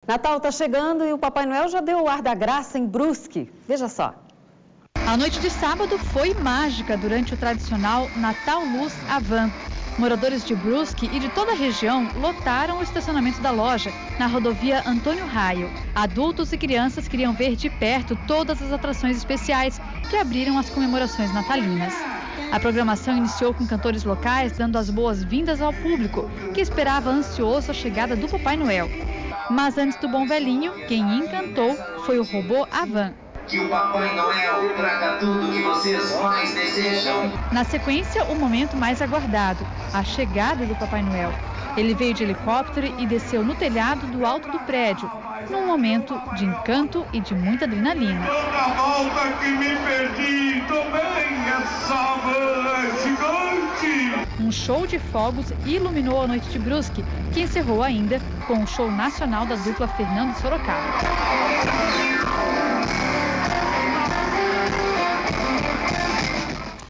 Natal está chegando e o Papai Noel já deu o ar da graça em Brusque. Veja só. A noite de sábado foi mágica durante o tradicional Natal Luz Avan. Moradores de Brusque e de toda a região lotaram o estacionamento da loja, na rodovia Antônio Raio. Adultos e crianças queriam ver de perto todas as atrações especiais que abriram as comemorações natalinas. A programação iniciou com cantores locais dando as boas-vindas ao público, que esperava ansioso a chegada do Papai Noel. Mas antes do Bom Velhinho, quem encantou foi o robô Avan. Que o Papai Noel traga tudo que vocês mais desejam. Na sequência, o momento mais aguardado, a chegada do Papai Noel. Ele veio de helicóptero e desceu no telhado do alto do prédio, num momento de encanto e de muita adrenalina. Toda volta que me perdi, também essa van é gigante. Um show de fogos iluminou a noite de Brusque, que encerrou ainda com o show nacional da dupla Fernando e Sorocaba.